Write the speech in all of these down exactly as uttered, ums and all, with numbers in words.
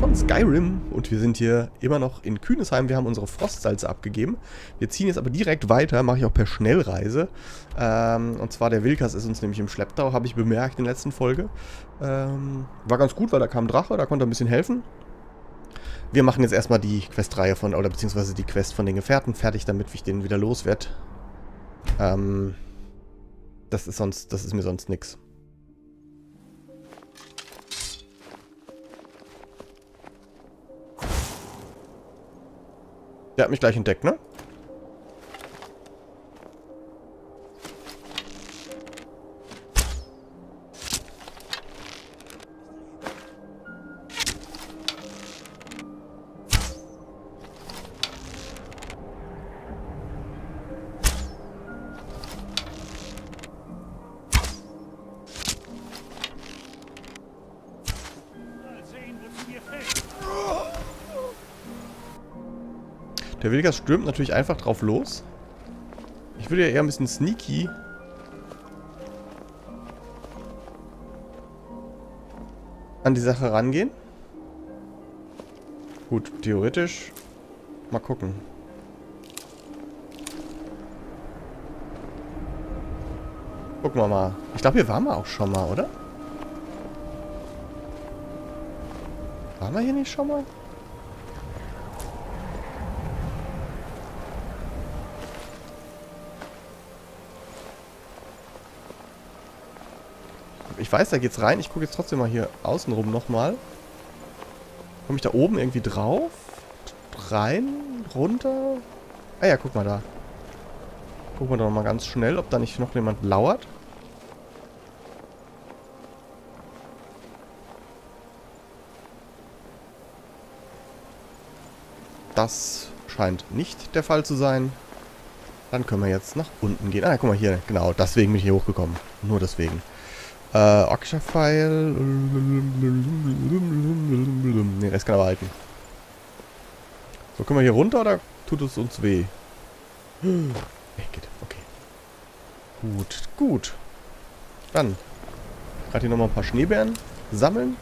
von Skyrim und wir sind hier immer noch in Kühnesheim. Wir haben unsere Frostsalze abgegeben. Wir ziehen jetzt aber direkt weiter, mache ich auch per Schnellreise. Ähm, und zwar der Wilkas ist uns nämlich im Schlepptau, habe ich bemerkt in der letzten Folge. Ähm, war ganz gut, weil da kam ein Drache, da konnte er ein bisschen helfen. Wir machen jetzt erstmal die Questreihe von, oder beziehungsweise die Quest von den Gefährten fertig, damit ich den wieder loswerde. Ähm, das ist sonst, das ist mir sonst nix. Der hat mich gleich entdeckt, ne? Der Wilkas stürmt natürlich einfach drauf los. Ich würde ja eher ein bisschen sneaky an die Sache rangehen. Gut, theoretisch. Mal gucken. Gucken wir mal. Ich glaube, hier waren wir auch schon mal, oder? Waren wir hier nicht schon mal? Ich weiß, da geht's rein. Ich gucke jetzt trotzdem mal hier außenrum nochmal. Komme ich da oben irgendwie drauf? Rein? Runter? Ah ja, guck mal da. Gucken wir doch mal ganz schnell, ob da nicht noch jemand lauert. Das scheint nicht der Fall zu sein. Dann können wir jetzt nach unten gehen. Ah, guck mal hier. Genau, deswegen bin ich hier hochgekommen. Nur deswegen. Äh, Orkscha-Pfeil. Ne, das kann aber halten. So, können wir hier runter oder tut es uns weh? Ne, geht. Okay. Gut, gut. Dann. Gerade hier nochmal ein paar Schneebeeren sammeln.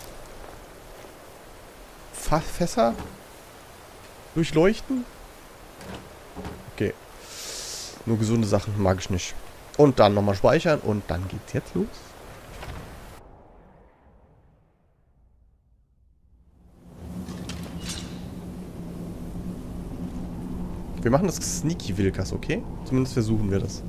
Fa- Fässer durchleuchten. Okay. Nur gesunde Sachen mag ich nicht. Und dann nochmal speichern und dann geht's jetzt los. Wir machen das Sneaky Wilkas, okay? Zumindest versuchen wir das.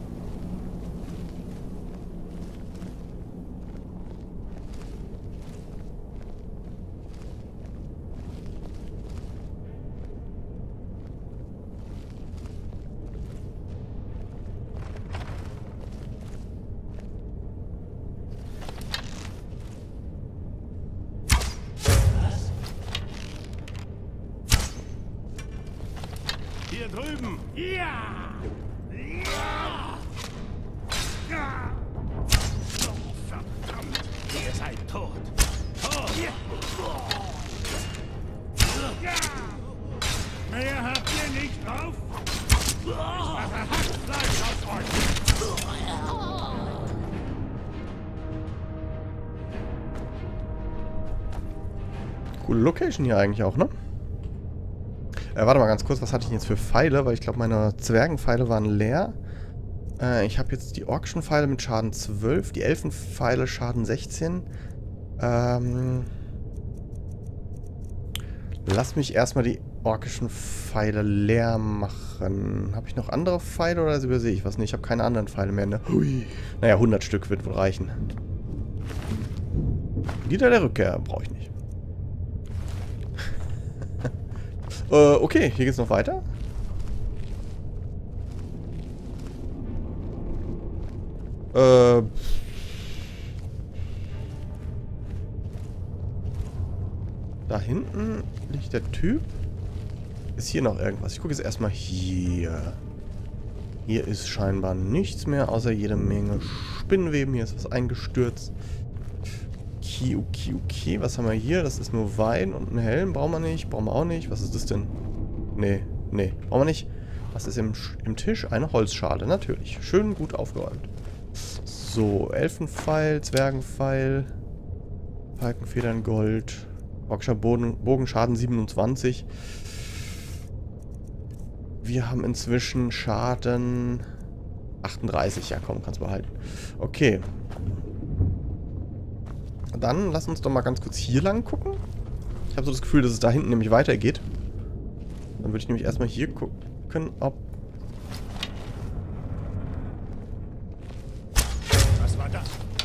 Hier drüben! Ja! Ja! Ja! Oh, verdammt! Ihr seid tot! Tot! Ja! Mehr habt ihr nicht drauf? Das verhackt Fleisch auf euch! Coole Location hier eigentlich auch, ne? Äh, warte mal ganz kurz, was hatte ich denn jetzt für Pfeile? Weil ich glaube, meine Zwergenpfeile waren leer. Äh, ich habe jetzt die orkischen Pfeile mit Schaden zwölf, die Elfenpfeile Schaden sechzehn. Ähm... Lass mich erstmal die orkischen Pfeile leer machen. Habe ich noch andere Pfeile oder übersehe ich was? Ne, ich habe keine anderen Pfeile mehr, ne? Hui. Naja, hundert Stück wird wohl reichen. Lieder der Rückkehr brauche ich nicht. Äh, okay, hier geht's noch weiter. Äh. Da hinten liegt der Typ. Ist hier noch irgendwas? Ich gucke jetzt erstmal hier. Hier ist scheinbar nichts mehr, außer jede Menge Spinnenweben. Hier ist was eingestürzt. Okay, okay, okay. Was haben wir hier? Das ist nur Wein und ein Helm. Brauchen wir nicht. Brauchen wir auch nicht. Was ist das denn? Nee, nee. Brauchen wir nicht. Was ist im, im Tisch? Eine Holzschale. Natürlich. Schön gut aufgeräumt. So, Elfenpfeil, Zwergenpfeil, Falkenfedern, Gold. Orkscher Bogen, Bogenschaden siebenundzwanzig. Wir haben inzwischen Schaden achtunddreißig. Ja, komm, kannst behalten. Okay. Dann lass uns doch mal ganz kurz hier lang gucken. Ich habe so das Gefühl, dass es da hinten nämlich weitergeht. Dann würde ich nämlich erstmal hier gucken, ob... Was war das?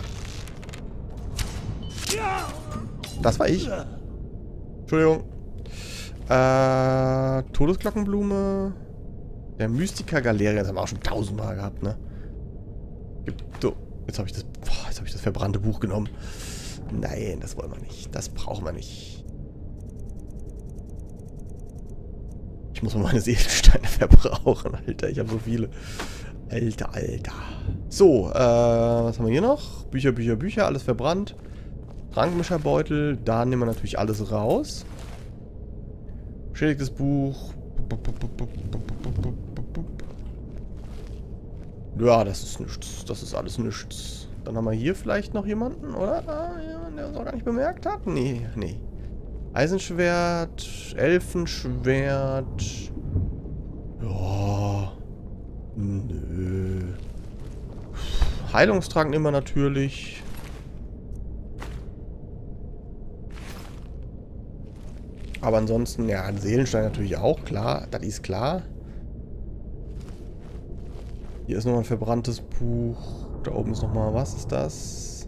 Ja! Das war ich. Entschuldigung. Äh, Todesglockenblume. Der Mystiker Galeria. Das haben wir auch schon tausendmal gehabt, ne? Gibt, so. Jetzt habe ich das... Boah, jetzt habe ich das verbrannte Buch genommen. Nein, das wollen wir nicht. Das brauchen wir nicht. Ich muss mal meine Seelensteine verbrauchen, Alter. Ich habe so viele. Alter, Alter. So, äh, was haben wir hier noch? Bücher, Bücher, Bücher. Alles verbrannt. Trankmischerbeutel. Da nehmen wir natürlich alles raus. Beschädigtes Buch. Ja, das ist nichts. Das ist alles nichts. Dann haben wir hier vielleicht noch jemanden, oder? Ah, jemand, der uns auch gar nicht bemerkt hat? Nee, nee. Eisenschwert, Elfenschwert. Ja. Nö. Heilungstrank nehmen wir natürlich. Aber ansonsten, ja, ein Seelenstein natürlich auch, klar. Das ist klar. Hier ist nochmal ein verbranntes Buch. Da oben ist nochmal, was ist das?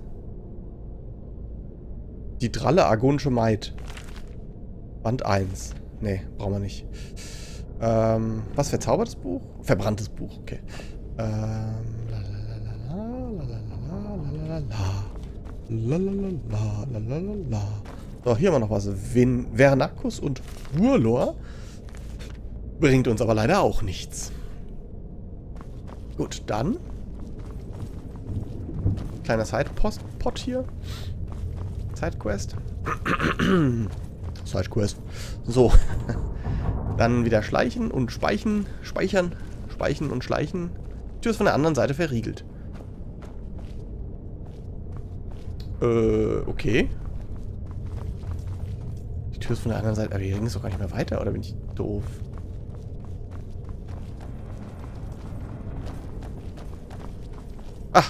Die Dralle Argonische Maid. Band eins. Nee, brauchen wir nicht. Ähm, was, verzaubertes Buch? Verbranntes Buch, okay. Ähm, lalalala. So, hier haben wir noch was. Vin Vernacus und Urlor. Bringt uns aber leider auch nichts. Gut, dann. Kleiner Side-Pot hier. Sidequest. Sidequest. So. Dann wieder schleichen und speichen. Speichern. Speichen und schleichen. Die Tür ist von der anderen Seite verriegelt. Äh, okay. Die Tür ist von der anderen Seite. Aber hier ging es doch gar nicht mehr weiter, oder bin ich doof? Ach.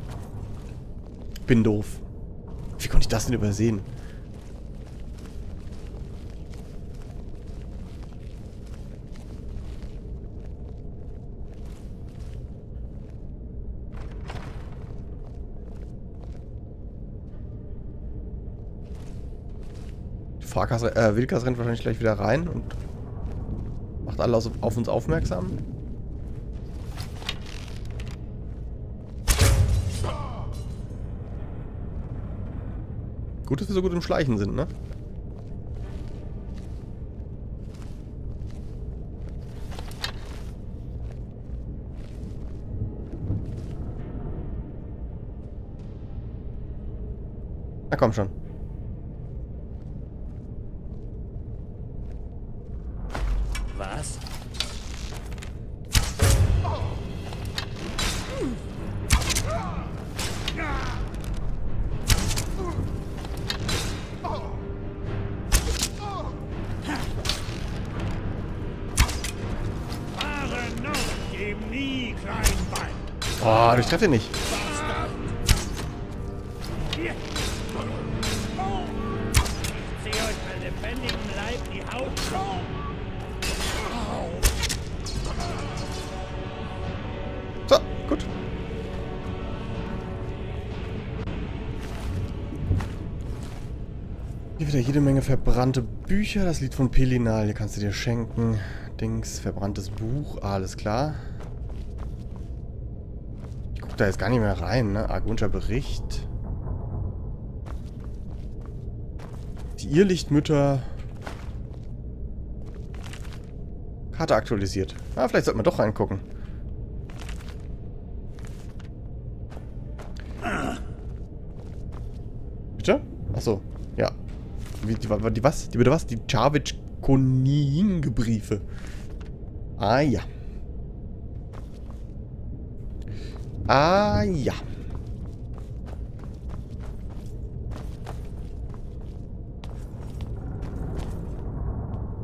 Bin doof. Wie konnte ich das denn übersehen? Fahrkasse, äh, Wilkas rennt wahrscheinlich gleich wieder rein und macht alle auf, auf uns aufmerksam. Gut, dass wir so gut im Schleichen sind, ne? Na komm schon. Was? Fahre noch, gib nie kleinen Bein. Oh, ich treffe ihn nicht. Hier. Oh. Ich ziehe euch bei lebendigem Leib die Haut auf. So, gut. Hier wieder jede Menge verbrannte Bücher. Das Lied von Pelinal, hier kannst du dir schenken. Dings, verbranntes Buch, alles klar. Ich guck da jetzt gar nicht mehr rein, ne? Argonischer Bericht. Die Irrlichtmütter. Karte aktualisiert. Ah, vielleicht sollten wir doch reingucken. Bitte? Achso, ja. Wie, die, die was? Die bitte was? Die Chavitsch-Koninge-Briefe. Ah ja. Ah ja.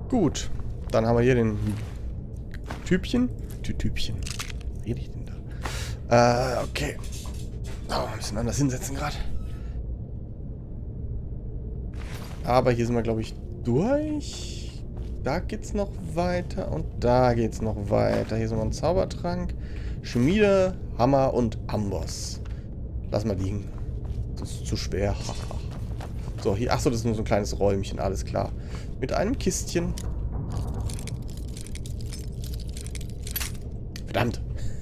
Gut. Dann haben wir hier den Typchen. Ty Typchen. Was rede ich denn da? Äh, okay. Oh, ein bisschen anders hinsetzen gerade. Aber hier sind wir, glaube ich, durch. Da geht's noch weiter und da geht's noch weiter. Hier sind wir ein Zaubertrank. Schmiede, Hammer und Amboss. Lass mal liegen. Das ist zu schwer. So, hier. Achso, das ist nur so ein kleines Räumchen. Alles klar. Mit einem Kistchen. Verdammt.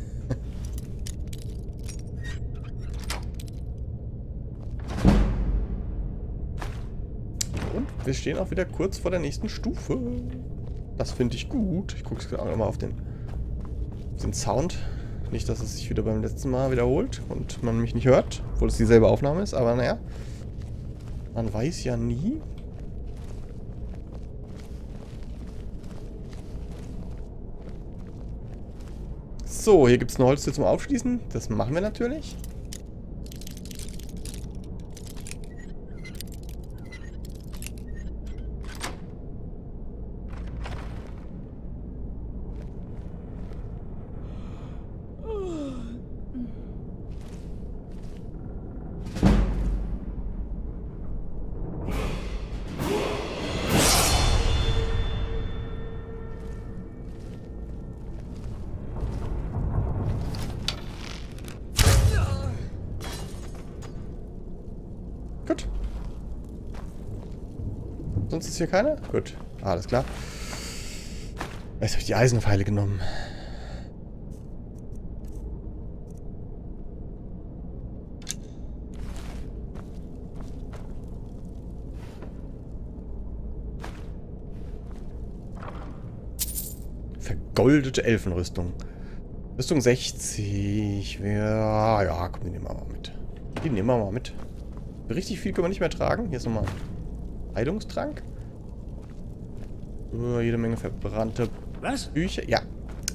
Und wir stehen auch wieder kurz vor der nächsten Stufe. Das finde ich gut. Ich gucke es auch mal auf den, auf den Sound. Nicht, dass es sich wieder beim letzten Mal wiederholt und man mich nicht hört, obwohl es dieselbe Aufnahme ist, aber naja. Man weiß ja nie. So, hier gibt es eine Holztür zum Aufschließen. Das machen wir natürlich. Gut. Sonst ist hier keiner? Gut. Alles klar. Jetzt habe ich die Eisenpfeile genommen. Vergoldete Elfenrüstung. Rüstung sechzig. Ja, ja, komm, die nehmen wir mal mit. Die nehmen wir mal mit. Richtig viel können wir nicht mehr tragen. Hier ist nochmal Heilungstrank. Oh, jede Menge verbrannte Was? Bücher. Ja.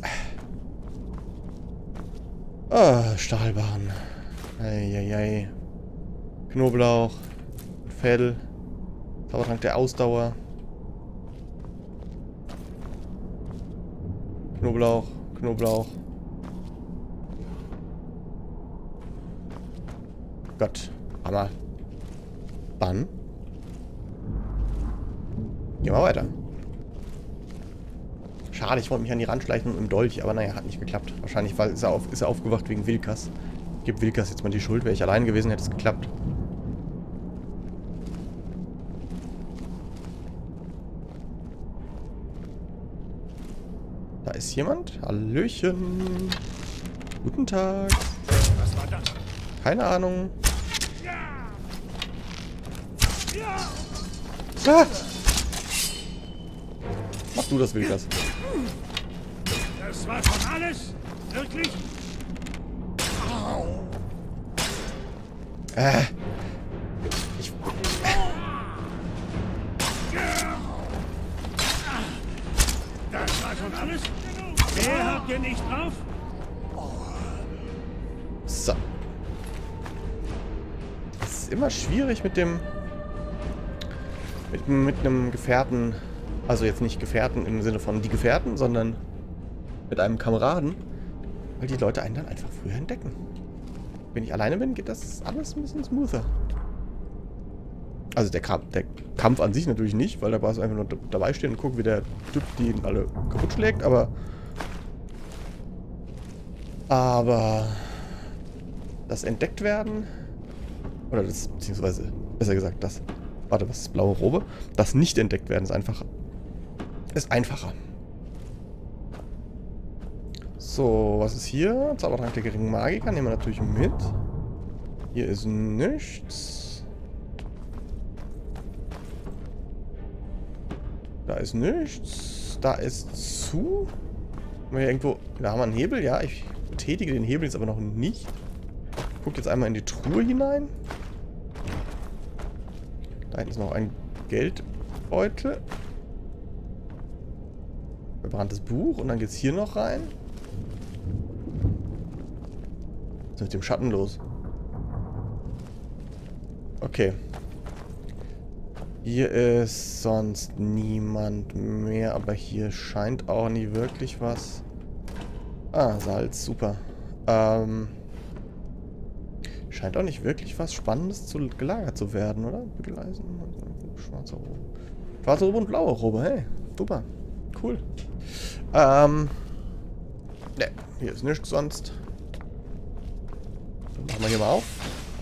Oh, Stahlbahn. Eieiei. Knoblauch. Fell. Zaubertrank der Ausdauer. Knoblauch. Knoblauch. Gott. Hammer. Dann gehen wir weiter. Schade, ich wollte mich an die Rand schleichen im Dolch, aber naja, hat nicht geklappt. Wahrscheinlich weil ist er, auf, ist er aufgewacht wegen Wilkas. Ich gebe Wilkas jetzt mal die Schuld. Wäre ich allein gewesen, hätte es geklappt. Da ist jemand. Hallöchen. Guten Tag. Was war das? Keine Ahnung. Ja! Ah! Mach du das, Wilkas. Das war schon alles? Wirklich? Äh. Ich... Das war schon alles? Wer habt ihr nicht drauf? So. Es ist immer schwierig mit dem... Mit, mit einem Gefährten... Also jetzt nicht Gefährten im Sinne von die Gefährten, sondern mit einem Kameraden. Weil die Leute einen dann einfach früher entdecken. Wenn ich alleine bin, geht das alles ein bisschen smoother. Also der, der Kampf an sich natürlich nicht, weil da war es einfach nur dabei stehen und gucken, wie der Typ die alle kaputt schlägt, aber... Aber... Das entdeckt werden... Oder das, beziehungsweise, besser gesagt, das... Warte, was ist blaue Robe? Das nicht entdeckt werden ist einfacher. Ist einfacher. So, was ist hier? Zaubertrank der geringen Magiker. Nehmen wir natürlich mit. Hier ist nichts. Da ist nichts. Da ist zu. Haben wir hier irgendwo... Da haben wir einen Hebel. Ja, ich betätige den Hebel jetzt aber noch nicht. Ich gucke jetzt einmal in die Truhe hinein. Da hinten ist noch ein Geldbeutel. Verbranntes Buch. Und dann geht's hier noch rein. Was ist mit dem Schatten los? Okay. Hier ist sonst niemand mehr, aber hier scheint auch nie wirklich was. Ah, Salz, super. Ähm, scheint auch nicht wirklich was Spannendes zu, gelagert zu werden, oder? Bügeleisen, schwarze Robe. Schwarze Robe und blaue Robe, hey, super. Cool. Ähm, ne, hier ist nichts sonst. Dann machen wir hier mal auf.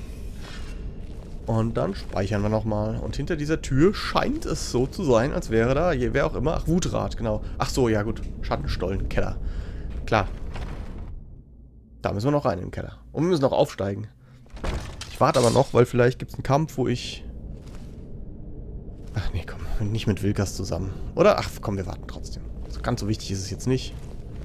Und dann speichern wir nochmal. Und hinter dieser Tür scheint es so zu sein, als wäre da, wer auch immer, ach, Wutrad, genau. Ach so, ja gut, Schattenstollen, Keller. Klar. Da müssen wir noch rein in den Keller. Und wir müssen noch aufsteigen. Ich warte aber noch, weil vielleicht gibt es einen Kampf, wo ich... Ach nee, komm, nicht mit Wilkas zusammen. Oder? Ach komm, wir warten trotzdem. Also ganz so wichtig ist es jetzt nicht.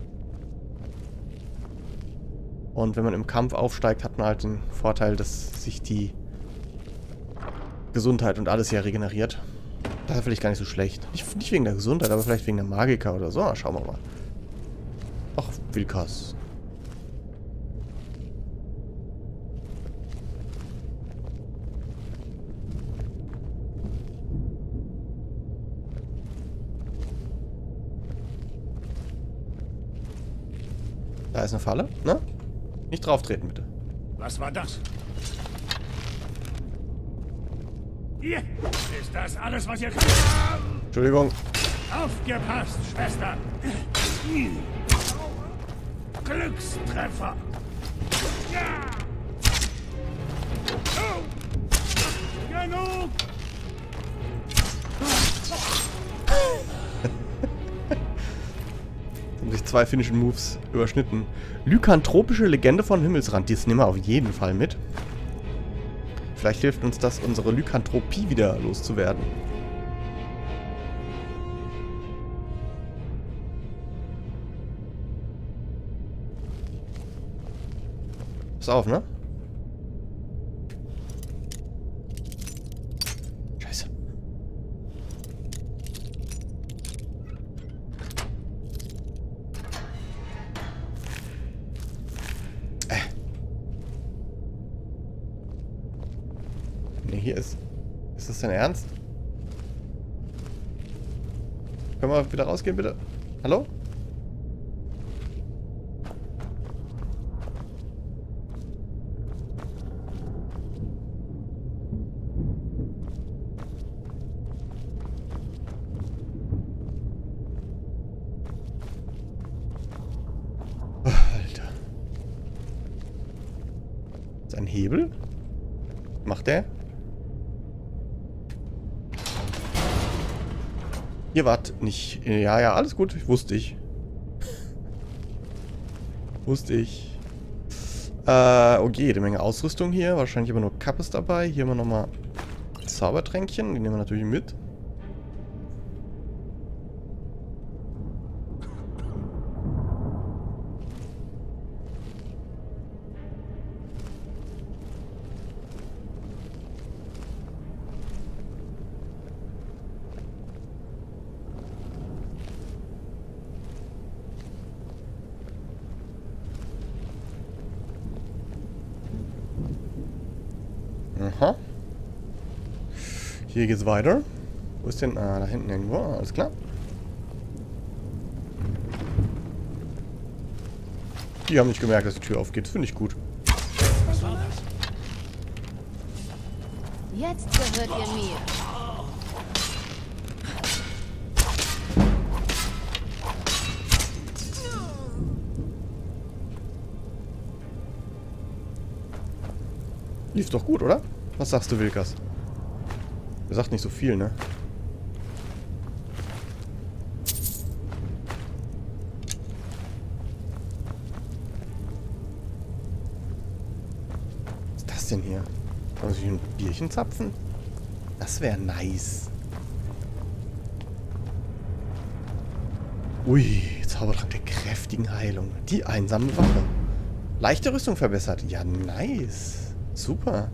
Und wenn man im Kampf aufsteigt, hat man halt den Vorteil, dass sich die Gesundheit und alles ja regeneriert. Das ist vielleicht gar nicht so schlecht. Nicht, nicht wegen der Gesundheit, aber vielleicht wegen der Magiker oder so. Schauen wir mal. Ach, Wilkas. Da ist eine Falle, ne? Nicht drauf treten, bitte. Was war das? Hier! Ist das alles, was ihr könnt? Entschuldigung. Aufgepasst, Schwester! Glückstreffer! Ja! Oh! Genug! Haben sich zwei finnischen Moves überschnitten. Lykanthropische Legende von Himmelsrand. Die nehmen wir auf jeden Fall mit. Vielleicht hilft uns das, unsere Lykanthropie wieder loszuwerden. Pass auf, ne? Scheiße. Äh. Ne, hier ist... Ist das denn ernst? Können wir wieder rausgehen, bitte? Hallo? Alter. Ist ein Hebel? Macht der? Ihr wart nicht... Ja, ja, alles gut. Wusste ich. Wusste ich. Äh, okay, jede Menge Ausrüstung hier. Wahrscheinlich aber nur Kappes dabei. Hier haben wir nochmal Zaubertränkchen. Die nehmen wir natürlich mit. Aha. Hier geht's weiter. Wo ist denn? Ah, da hinten irgendwo. Alles klar. Die haben nicht gemerkt, dass die Tür aufgeht. Finde ich gut. Was war das? Jetzt gehört ihr mir. Lief doch gut, oder? Was sagst du, Wilkas? Er sagt nicht so viel, ne? Was ist das denn hier? Kann man sich ein Bierchen zapfen? Das wäre nice. Ui, Zaubertrank der kräftigen Heilung. Die einsame Waffe. Leichte Rüstung verbessert. Ja, nice. Super.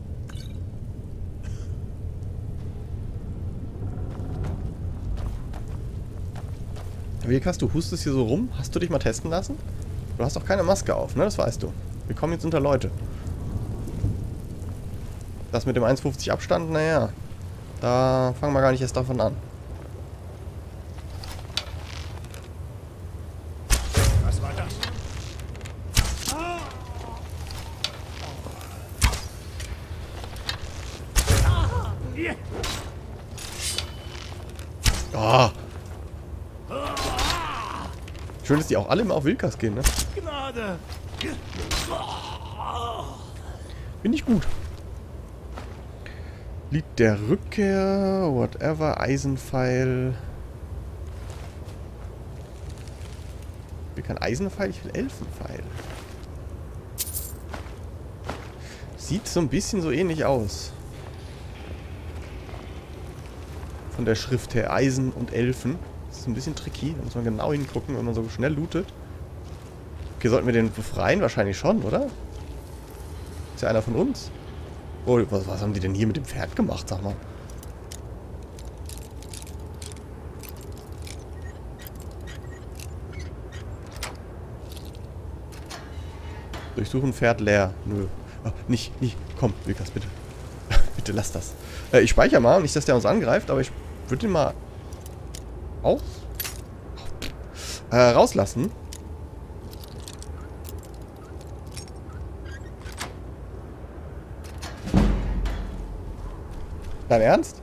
Wilkas, du hustest hier so rum. Hast du dich mal testen lassen? Du hast doch keine Maske auf, ne? Das weißt du. Wir kommen jetzt unter Leute. Das mit dem eins Komma fünfzig Abstand, naja. Da fangen wir gar nicht erst davon an. Was war das? Ah. Schön, dass die auch alle immer auf Wilkas gehen, ne? Gnade! Finde ich gut. Lied der Rückkehr, whatever, Eisenpfeil. Ich will kein Eisenpfeil, ich will Elfenpfeil. Sieht so ein bisschen so ähnlich aus. Von der Schrift her, Eisen und Elfen. Das ist ein bisschen tricky, da muss man genau hingucken, wenn man so schnell lootet. Okay, sollten wir den befreien? Wahrscheinlich schon, oder? Ist ja einer von uns. Oh, was, was haben die denn hier mit dem Pferd gemacht, sag mal? Durchsuchen Pferd leer. Nö. Oh, nicht, nicht. Komm, Wilkas, bitte. Bitte lass das. Äh, ich speichere mal, nicht, dass der uns angreift, aber ich würde ihn mal auch äh, rauslassen. Dein Ernst?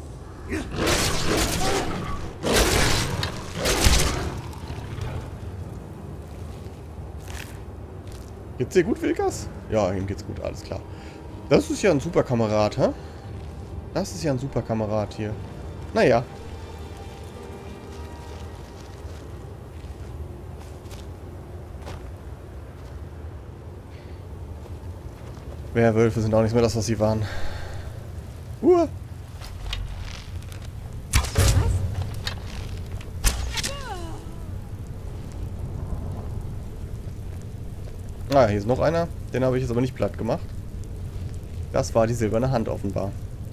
Geht's dir gut, Wilkas? Ja, ihm geht's gut, alles klar. Das ist ja ein super Kamerad, hä? Das ist ja ein super Kamerad hier. Naja. Werwölfe sind auch nicht mehr das, was sie waren. Uh. Ah, hier ist noch einer. Den habe ich jetzt aber nicht platt gemacht. Das war die silberne Hand offenbar.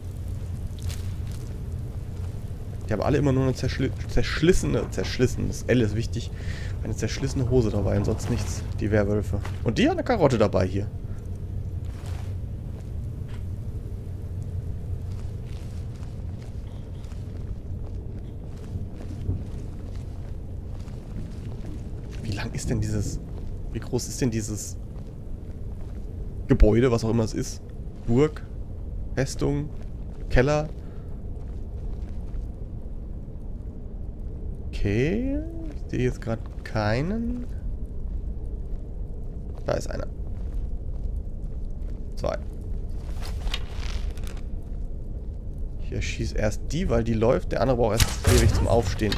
Die haben alle immer nur eine zerschli zerschlissene, zerschlissen, das L ist wichtig, eine zerschlissene Hose dabei und sonst nichts, die Werwölfe. Und die hat eine Karotte dabei hier. Wie lang ist denn dieses, wie groß ist denn dieses Gebäude, was auch immer es ist? Burg, Festung, Keller. Okay, ich sehe jetzt gerade keinen. Da ist einer. Zwei. Ich erschieße erst die, weil die läuft. Der andere braucht erst ewig zum Aufstehen.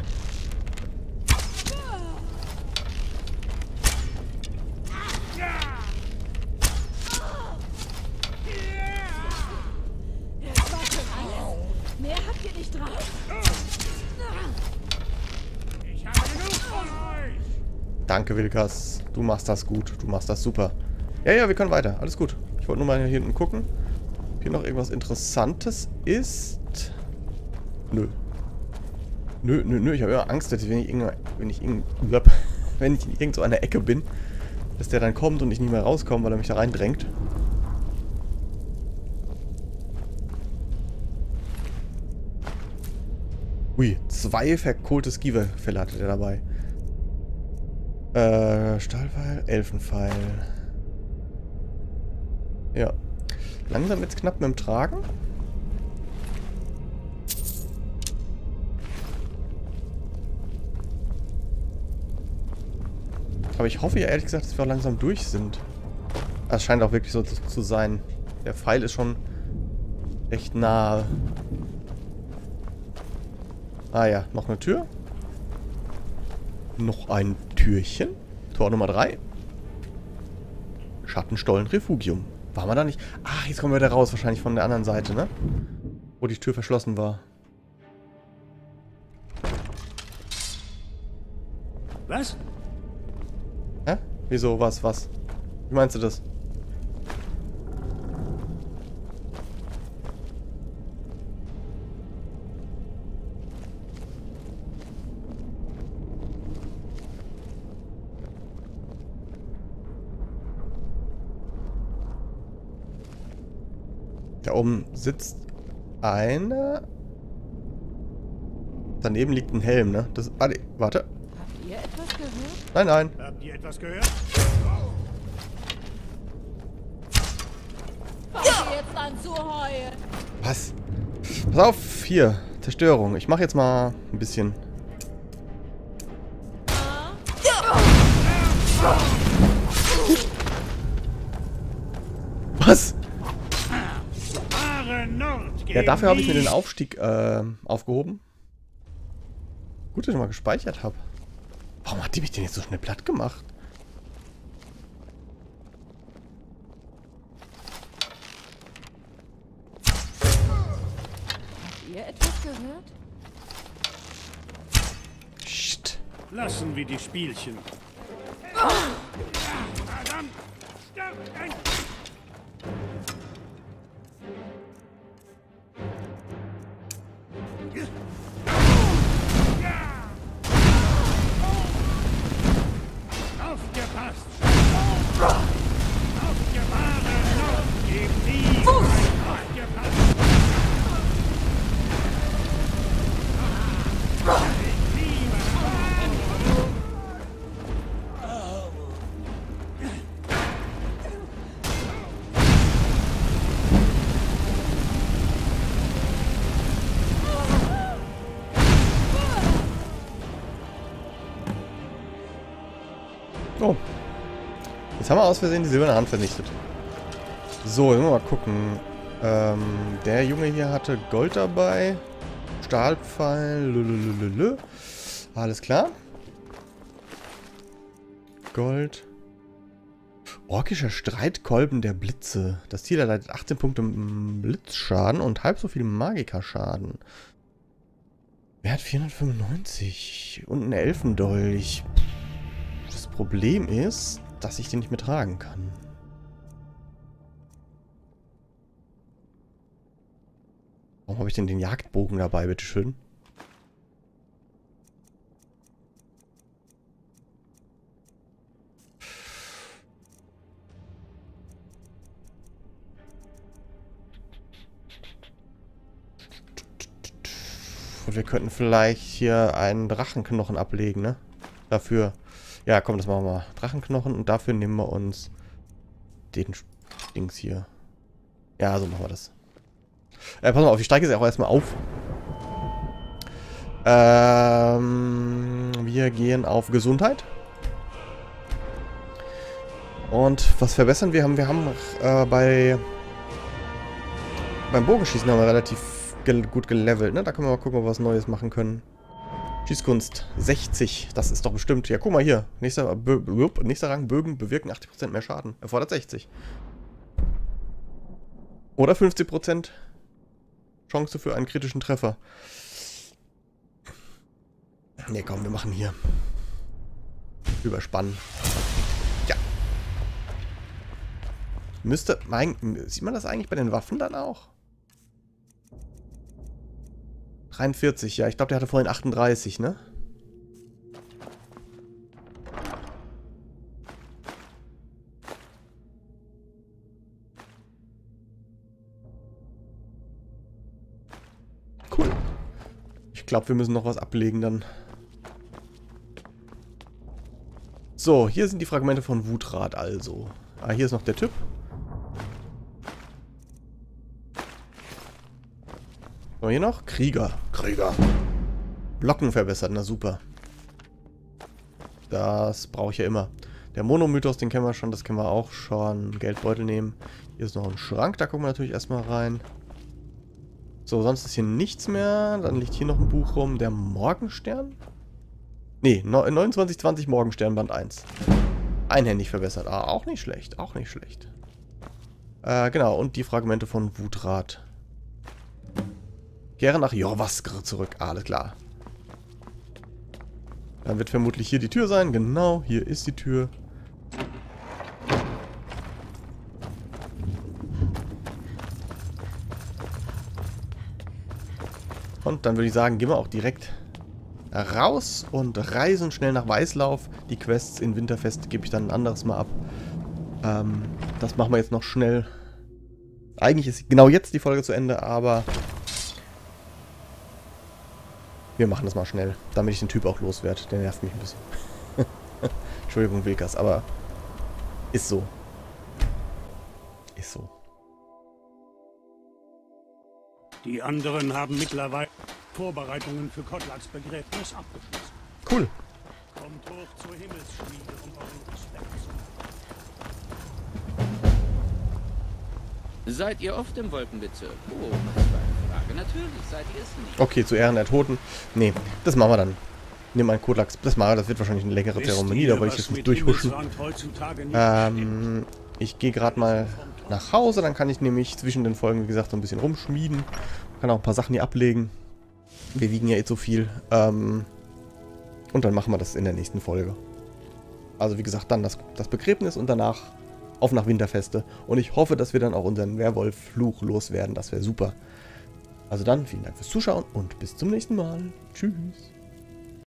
Danke, Wilkas. Du machst das gut. Du machst das super. Ja, ja, wir können weiter. Alles gut. Ich wollte nur mal hier hinten gucken, ob hier noch irgendwas Interessantes ist. Nö. Nö, nö, nö. Ich habe immer Angst, dass wenn ich, wenn ich, wenn ich in irgend so einer Ecke bin, dass der dann kommt und ich nicht mehr rauskomme, weil er mich da reindrängt. Ui, zwei verkohlte Skiverfälle hatte der dabei. Äh, Stahlpfeil, Elfenpfeil. Ja. Langsam wird's knapp mit dem Tragen. Aber ich hoffe ja ehrlich gesagt, dass wir auch langsam durch sind. Es scheint auch wirklich so zu, zu sein. Der Pfeil ist schon echt nahe. Ah ja, noch eine Tür. Noch ein Türchen. Tor Nummer drei. Schattenstollen Refugium. Waren wir da nicht? Ach, jetzt kommen wir wieder raus. Wahrscheinlich von der anderen Seite, ne? Wo die Tür verschlossen war. Was? Hä? Wieso? Was? Was? Wie meinst du das? Da oben sitzt einer. Daneben liegt ein Helm, ne? Das, ah, nee, warte. Habt ihr etwas gehört? Nein, nein. Habt ihr etwas gehört? Fangt ihr jetzt an zu heulen? Was? Pass auf, hier. Zerstörung. Ich mache jetzt mal ein bisschen. Was? Wahre Nord Ja, gegen dafür habe ich mir die- den Aufstieg äh, aufgehoben. Gut, dass ich mal gespeichert habe. Warum hat die mich denn jetzt so schnell platt gemacht? Habt ihr etwas gehört? Psst. Lassen wir die Spielchen. Verdammt! Sterben! Aufgepasst! Aufgepasst! Nord gegen die! Aufgepasst! Oh. Jetzt haben wir aus Versehen die silberne Hand vernichtet. So, jetzt mal gucken. Ähm, der Junge hier hatte Gold dabei. Stahlpfeil. Lululululul. Alles klar. Gold. Orkischer Streitkolben der Blitze. Das Tier erleidet achtzehn Punkte Blitzschaden und halb so viel Magikerschaden. Wer hat vierhundertfünfundneunzig? Und ein Elfendolch. Das Problem ist, dass ich den nicht mehr tragen kann. Warum habe ich denn den Jagdbogen dabei, bitteschön? Und wir könnten vielleicht hier einen Drachenknochen ablegen, ne? Dafür. Ja, komm, das machen wir mal. Drachenknochen und dafür nehmen wir uns den Dings hier. Ja, so machen wir das. Äh, pass mal auf, ich steige jetzt auch erstmal auf. Ähm, wir gehen auf Gesundheit. Und was verbessern wir? Haben, wir haben äh, bei beim Bogenschießen haben wir relativ ge gut gelevelt, ne? Da können wir mal gucken, ob wir was Neues machen können. Schießkunst sechzig, das ist doch bestimmt. Ja, guck mal hier. Nächster, nächster Rang, Bögen bewirken achtzig Prozent mehr Schaden. Erfordert sechzig. Oder fünfzig Prozent Chance für einen kritischen Treffer. Ne, komm, wir machen hier. Überspannen. Ja. Müsste, mein, sieht man das eigentlich bei den Waffen dann auch? dreiundvierzig, ja. Ich glaube, der hatte vorhin achtunddreißig, ne? Cool. Ich glaube, wir müssen noch was ablegen dann. So, hier sind die Fragmente von Wutrat also. Ah, hier ist noch der Typ. So, hier noch? Krieger. Krieger. Blocken verbessert, na super. Das brauche ich ja immer. Der Monomythos, den kennen wir schon, das kennen wir auch schon. Geldbeutel nehmen. Hier ist noch ein Schrank, da gucken wir natürlich erstmal rein. So, sonst ist hier nichts mehr. Dann liegt hier noch ein Buch rum. Der Morgenstern? Ne, neunundzwanzig zwanzig Morgenstern, Band eins. Einhändig verbessert. Ah, auch nicht schlecht, auch nicht schlecht. Äh, genau, und die Fragmente von Wutrat. Kehre nach Jorvaskr zurück. Ah, alles klar. Dann wird vermutlich hier die Tür sein. Genau, hier ist die Tür. Und dann würde ich sagen, gehen wir auch direkt raus und reisen schnell nach Weißlauf. Die Quests in Winterfest gebe ich dann ein anderes Mal ab. Ähm, das machen wir jetzt noch schnell. Eigentlich ist genau jetzt die Folge zu Ende, aber Wir machen das mal schnell, damit ich den Typ auch loswerde. Der nervt mich ein bisschen. Entschuldigung, Wilkas, aber ist so. Ist so. Die anderen haben mittlerweile Vorbereitungen für Kotlaks Begräbnis abgeschlossen. Cool. Kommt hoch zur Himmelsschmiede, um euren Respekt zu machen. Seid ihr oft im Wolkenbezirk? Oh, was für eine Frage. Natürlich seid ihr es nicht. Okay, zu Ehren der Toten. Nee, das machen wir dann. Nimm mal einen Kotlaks. Das machen wir, das wird wahrscheinlich eine längere Zeremonie, da wollte ich jetzt nicht durchhuschen. Ähm, ich gehe gerade mal nach Hause, dann kann ich nämlich zwischen den Folgen, wie gesagt, so ein bisschen rumschmieden. Kann auch ein paar Sachen hier ablegen. Wir wiegen ja eh zu viel. Ähm, und dann machen wir das in der nächsten Folge. Also wie gesagt, dann das, das Begräbnis und danach auf nach Winterfeste. Und ich hoffe, dass wir dann auch unseren Werwolf-Fluch loswerden. Das wäre super. Also dann, vielen Dank fürs Zuschauen und bis zum nächsten Mal. Tschüss.